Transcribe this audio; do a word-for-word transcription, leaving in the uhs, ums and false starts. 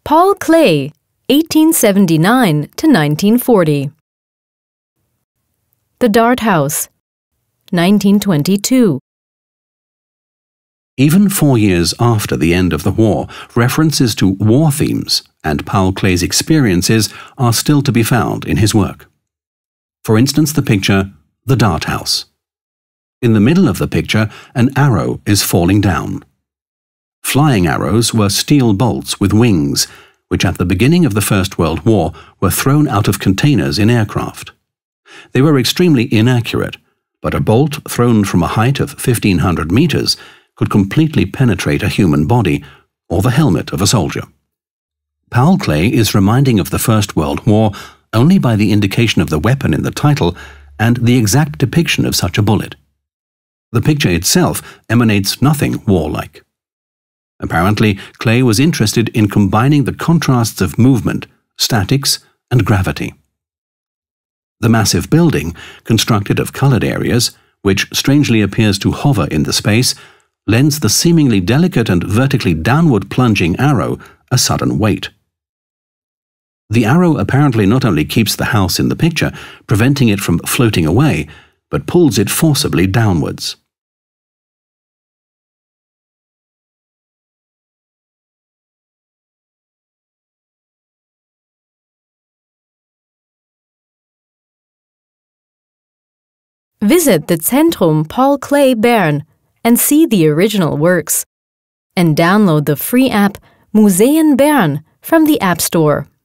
Paul Klee, eighteen seventy-nine to nineteen forty. The Dart House, nineteen twenty-two. Even four years after the end of the war, references to war themes and Paul Klee's experiences are still to be found in his work. For instance, the picture, The Dart House. In the middle of the picture, an arrow is falling down. Flying arrows were steel bolts with wings, which at the beginning of the First World War were thrown out of containers in aircraft. They were extremely inaccurate, but a bolt thrown from a height of fifteen hundred meters could completely penetrate a human body or the helmet of a soldier. Paul Klee is reminding of the First World War only by the indication of the weapon in the title and the exact depiction of such a bullet. The picture itself emanates nothing warlike. Apparently, Klee was interested in combining the contrasts of movement, statics, and gravity. The massive building, constructed of colored areas, which strangely appears to hover in the space, lends the seemingly delicate and vertically downward plunging arrow a sudden weight. The arrow apparently not only keeps the house in the picture, preventing it from floating away, but pulls it forcibly downwards. Visit the Zentrum Paul Klee Bern and see the original works, and download the free app Museen Bern from the App Store.